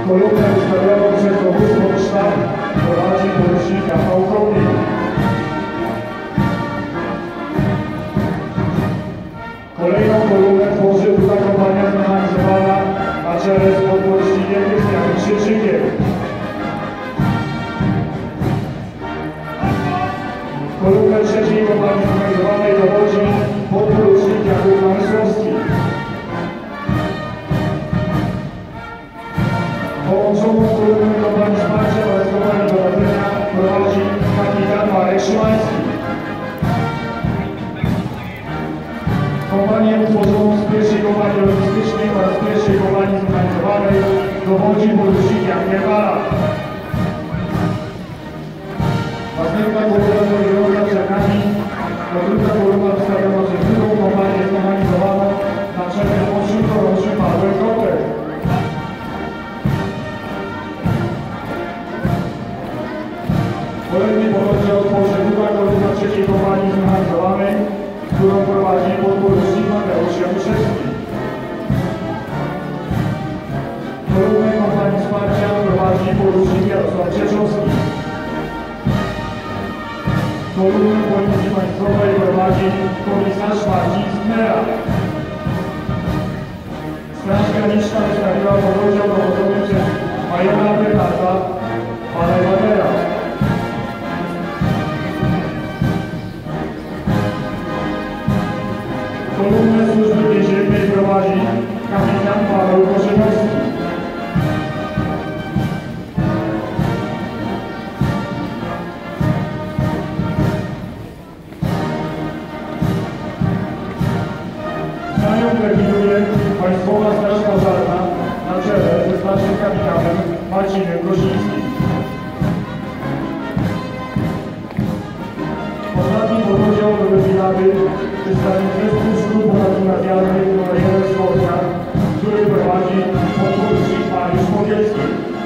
Kolumnę ustawioną przez dowództwo sztab prowadzi porucznika pułkownik. Kolejną kolumnę tworzy druga kompania zmechanizowana na czele z podporucznikiem Krystianem Krzyczykiem. Kolumnę trzeciej kompanii zmechanizowanej dowodzi podporucznik Jakub Namysłowski. Połączoną kolumnę kompanii wsparcia oraz kompanii dowodzenia prowadzi kapitan Marek Szymański. Kompanię utworzoną z pierwszej kompanii logistycznej oraz pierwszej kompanii zmechanizowanej dowodzi porucznik Jan Kierwala. Następna kolumna kierująca przed nami to druga kolumna wystawiona przez drugą kompanię zmechanizowaną na czele z młodszym chorążym Pawłem Kotem. Kolejny pododdział tworzy druga kolumna trzeciej kompanii zmechanizowanej, którą prowadzi podporucznik Mateusz Januszewski. Kolumnę kompanii wsparcia prowadzi porucznik Jarosław Cieczowski. Kolumnę Policji Państwowej prowadzi komisarz Marcin Sknera. Straż Graniczna wystawiła pododdział dowodzony przez majora Bernarda Palewagera. Kolumnę Służby Więziennej prowadzi kapitan Paweł Korzeniowski. Znanią terminuje Państwowa Straż Pożarna na czele ze starszym kapitanem Marcinem Kozińskim. Ostatni pododdział do defilady przedstawił zespół szkół ponadgimnazjalnych nr 1 z Wrocławia, który prowadzi podporucznik Mariusz Mogielski.